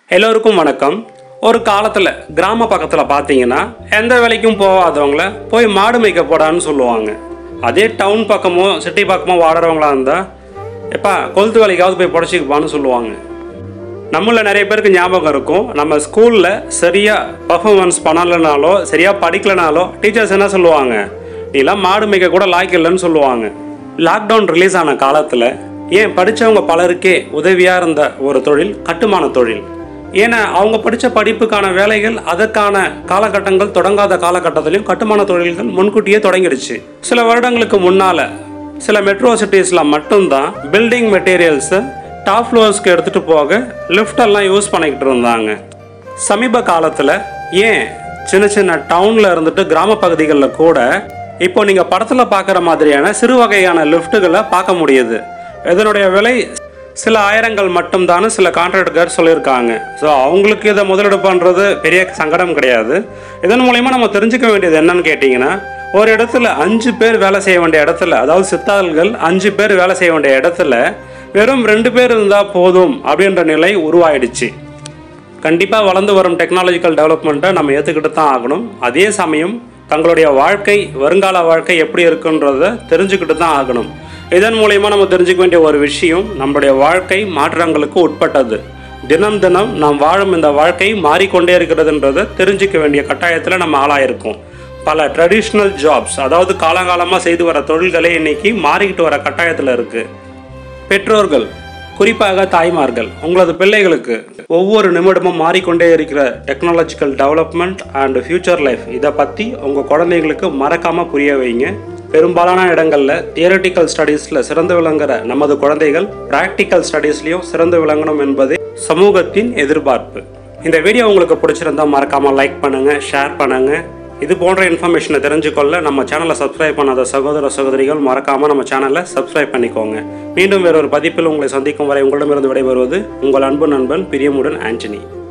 எல்லோருக்கும் வணக்கம். ஒரு காலத்தில் கிராம பக்கத்தில் பார்த்தீங்கன்னா எந்த வேலைக்கும் போகாதவங்கள போய் மாடு மேய்க்க போடான்னு சொல்லுவாங்க. அதே டவுன் பக்கமோ சிட்டி பக்கமோ வாடுறவங்களா இருந்தால் எப்பா கொளுத்து வேலைக்காவது போய் புடச்சிக்குப்பான்னு சொல்லுவாங்க. நம்மள நிறைய பேருக்கு ஞாபகம் இருக்கும், நம்ம ஸ்கூலில் சரியாக பர்ஃபார்மன்ஸ் பண்ணலைனாலோ சரியாக படிக்கலைனாலோ டீச்சர்ஸ் என்ன சொல்லுவாங்க, நீலாம் மாடு மேய்க்க கூட லாய்க்கு இல்லைன்னு சொல்லுவாங்க. லாக்டவுன் ரிலீஸ் ஆன காலத்தில் ஏன் படித்தவங்க பலருக்கே உதவியாக இருந்த ஒரு தொழில் கட்டுமான தொழில். ஏன்னா அவங்க படித்த படிப்புக்கான வேலைகள் அதற்கான காலகட்டங்கள் தொடங்காத காலகட்டத்திலையும் கட்டுமான தொழில்கள் முன்கூட்டியே தொடங்கிடுச்சு. சில வருடங்களுக்கு முன்னால் சில மெட்ரோ சிட்டிஸில் மட்டும்தான் பில்டிங் மெட்டீரியல்ஸை டாப் ஃப்ளோர்ஸ்க்கு எடுத்துகிட்டு போக லிஃப்டெல்லாம் யூஸ் பண்ணிக்கிட்டு இருந்தாங்க. சமீப காலத்தில் ஏன் சின்ன சின்ன டவுனில் இருந்துட்டு கிராம பகுதிகளில் கூட இப்போ நீங்கள் படத்தில் பார்க்குற மாதிரியான சிறு வகையான லிஃப்ட்டுகளை பார்க்க முடியுது. இதனுடைய விலை சில ஆயிரங்கள் மட்டும்தான்னு சில கான்ட்ராக்டர் சொல்லியிருக்காங்க. ஸோ அவங்களுக்கு இதை முதலீடு பண்ணுறது பெரிய சங்கடம் கிடையாது. இதன் மூலயமா நம்ம தெரிஞ்சுக்க வேண்டியது என்னன்னு கேட்டிங்கன்னா, ஒரு இடத்துல 5 பேர் வேலை செய்ய வேண்டிய இடத்துல, அதாவது சித்தாள்கள் 5 பேர் வேலை செய்ய வேண்டிய இடத்துல வெறும் 2 பேர் இருந்தால் போதும் அப்படின்ற நிலை உருவாயிடுச்சு. கண்டிப்பாக வளர்ந்து வரும் டெக்னாலஜிக்கல் டெவலப்மெண்ட்டை நம்ம ஏற்றுக்கிட்டு தான் ஆகணும். அதே சமயம் தங்களுடைய வாழ்க்கை, வருங்கால வாழ்க்கை எப்படி இருக்குன்றதை தெரிஞ்சுக்கிட்டு தான் ஆகணும். இதன் மூலயமா நம்ம தெரிஞ்சுக்க வேண்டிய ஒரு விஷயம், நம்மளுடைய வாழ்க்கை மாற்றங்களுக்கு உட்பட்டது. தினம் தினம் நாம் வாழும் இந்த வாழ்க்கை மாறிக்கொண்டே இருக்கிறதுன்றதை தெரிஞ்சிக்க வேண்டிய கட்டாயத்தில் நம்ம ஆளாயிருக்கோம். பல ட்ரெடிஷ்னல் ஜாப்ஸ், அதாவது காலங்காலமாக செய்து வர தொழில்களே இன்னைக்கு மாறிக்கிட்டு வர கட்டாயத்தில் இருக்குது. பெற்றோர்கள், குறிப்பாக தாய்மார்கள், உங்களது பிள்ளைகளுக்கு ஒவ்வொரு நிமிடமும் மாறிக்கொண்டே இருக்கிற technological development and future life இதை பற்றி உங்கள் குழந்தைங்களுக்கு மறக்காமல் புரிய வைங்க. பெரும்பாலான இடங்களில் தியரட்டிக்கல் ஸ்டடீஸில் சிறந்து விளங்குற நமது குழந்தைகள் ப்ராக்டிக்கல் ஸ்டடீஸ்லையும் சிறந்து விளங்கணும் என்பதே சமூகத்தின் எதிர்பார்ப்பு. இந்த வீடியோ உங்களுக்கு பிடிச்சிருந்தால் மறக்காமல் லைக் பண்ணுங்கள், ஷேர் பண்ணுங்கள். இது போன்ற இன்ஃபர்மேஷனை தெரிஞ்சுக்கொள்ள நம்ம சேனலை சப்ஸ்கிரைப் பண்ணாத சகோதர சகோதரிகள் மறக்காமல் நம்ம சேனலை சப்ஸ்கிரைப் பண்ணிக்கோங்க. மீண்டும் வேறொரு பதிப்பில் உங்களை சந்திக்கும் வரை உங்களிடமிருந்து விடைபெறுவது உங்கள் அன்பு நண்பன் பிரியமுடன் ஆண்டனி.